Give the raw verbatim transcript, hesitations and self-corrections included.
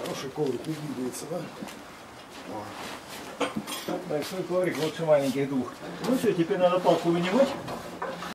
Хороший коврик не двигается, да? Большой коврик лучше маленьких двух. Ну все, теперь надо палку вынимать.